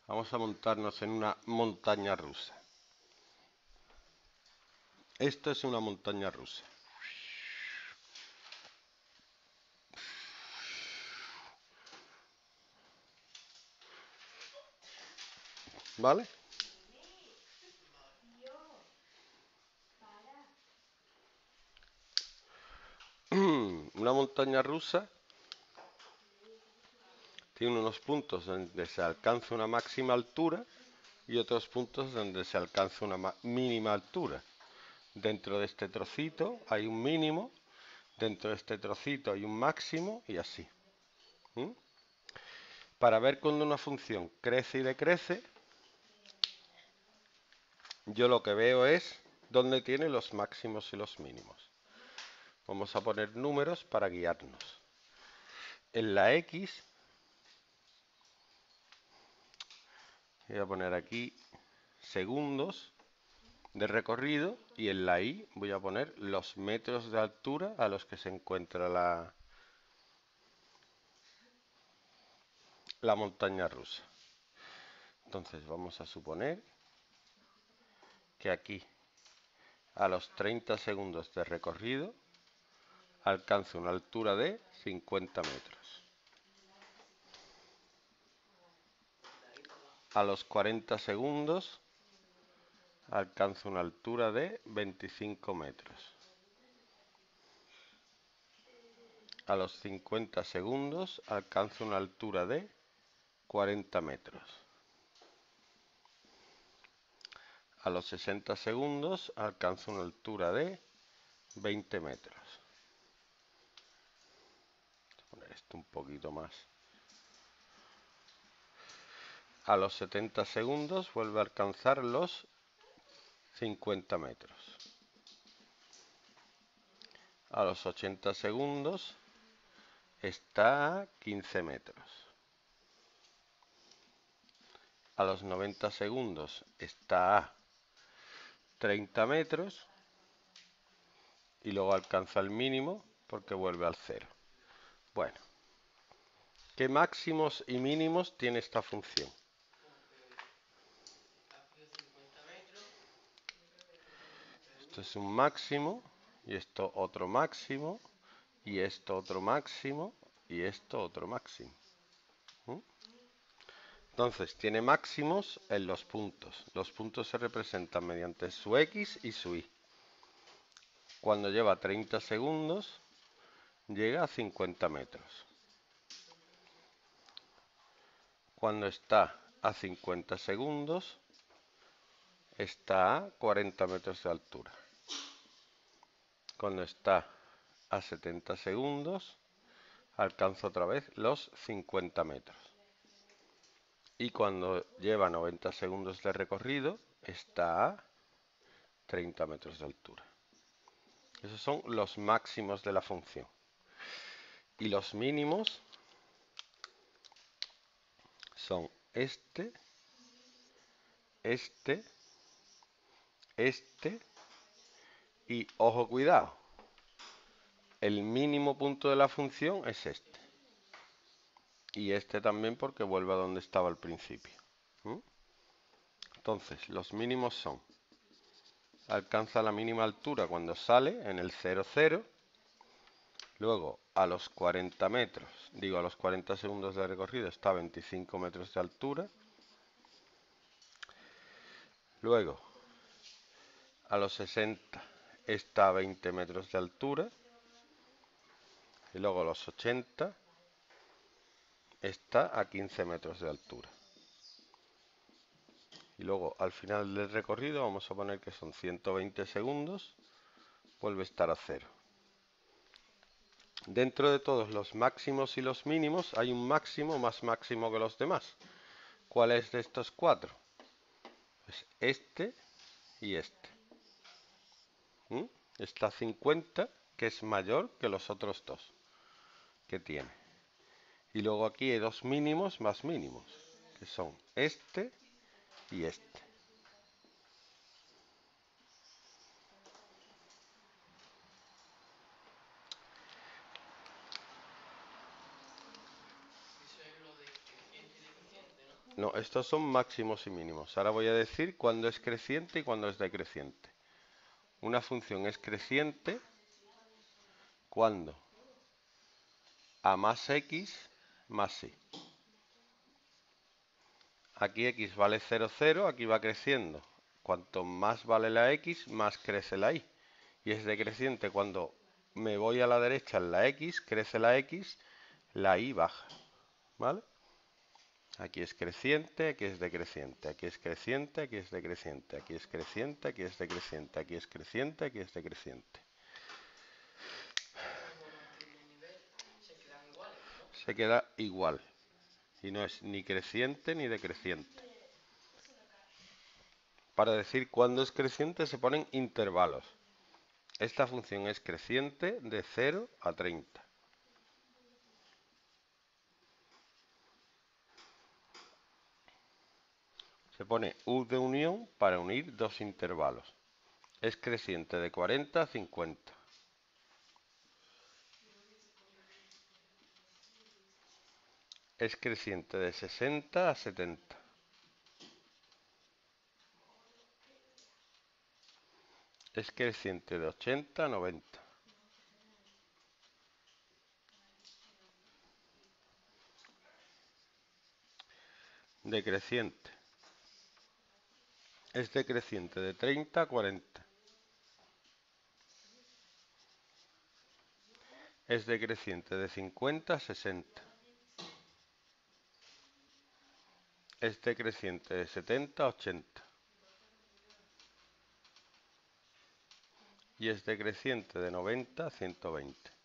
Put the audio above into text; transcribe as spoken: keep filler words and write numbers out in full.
Vamos a montarnos en una montaña rusa. Esto es una montaña rusa. ¿Vale? Una montaña rusa tiene unos puntos donde se alcanza una máxima altura y otros puntos donde se alcanza una mínima altura. Dentro de este trocito hay un mínimo, dentro de este trocito hay un máximo y así. ¿Mm? Para ver cuando una función crece y decrece, yo lo que veo es dónde tiene los máximos y los mínimos. Vamos a poner números para guiarnos. En la X, voy a poner aquí segundos de recorrido y en la Y voy a poner los metros de altura a los que se encuentra la, la montaña rusa. Entonces vamos a suponer que aquí a los treinta segundos de recorrido alcanza una altura de cincuenta metros. A los cuarenta segundos alcanza una altura de veinticinco metros. A los cincuenta segundos alcanza una altura de cuarenta metros. A los sesenta segundos alcanza una altura de veinte metros. Voy a poner esto un poquito más. A los setenta segundos vuelve a alcanzar los cincuenta metros. A los ochenta segundos está a quince metros. A los noventa segundos está a treinta metros y luego alcanza el mínimo porque vuelve al cero. Bueno, ¿qué máximos y mínimos tiene esta función? Esto es un máximo y esto otro máximo y esto otro máximo y esto otro máximo. ¿Mm? Entonces tiene máximos en los puntos. Los puntos se representan mediante su X y su Y. Cuando lleva treinta segundos llega a cincuenta metros. Cuando está a cincuenta segundos está a cuarenta metros de altura. Cuando está a setenta segundos alcanza otra vez los cincuenta metros. Y cuando lleva noventa segundos de recorrido está a treinta metros de altura. Esos son los máximos de la función. Y los mínimos son este, este, este y, ojo, cuidado, el mínimo punto de la función es este. Y este también porque vuelve a donde estaba al principio. ¿Mm? Entonces, los mínimos son, alcanza la mínima altura cuando sale en el cero, cero. Luego, a los cuarenta metros, digo a los cuarenta segundos de recorrido, está a veinticinco metros de altura. Luego, a los sesenta está a veinte metros de altura. Y luego a los ochenta está a quince metros de altura. Y luego al final del recorrido vamos a poner que son ciento veinte segundos, vuelve a estar a cero. Dentro de todos los máximos y los mínimos hay un máximo más máximo que los demás. ¿Cuál es de estos cuatro? Pues este y este. ¿Mm? Está a cincuenta, que es mayor que los otros dos que tiene. Y luego aquí hay dos mínimos más mínimos, que son este y este. No, estos son máximos y mínimos. Ahora voy a decir cuándo es creciente y cuándo es decreciente. Una función es creciente cuando a más x más y. Aquí x vale cero, cero, aquí va creciendo. Cuanto más vale la x, más crece la y. Y es decreciente cuando me voy a la derecha en la x, crece la x, la y baja. ¿Vale? Aquí es creciente, aquí es decreciente, aquí es creciente, aquí es decreciente, aquí es creciente, aquí es decreciente, aquí es creciente, aquí es decreciente. Se queda igual. Y no es ni creciente ni decreciente. Para decir cuándo es creciente se ponen intervalos. Esta función es creciente de cero a treinta. Se pone U de unión para unir dos intervalos. Es creciente de cuarenta a cincuenta. Es creciente de sesenta a setenta. Es creciente de ochenta a noventa. Decreciente. Es decreciente de treinta a cuarenta. Es decreciente de cincuenta a sesenta. Es decreciente de setenta a ochenta. Y es decreciente de noventa a ciento veinte.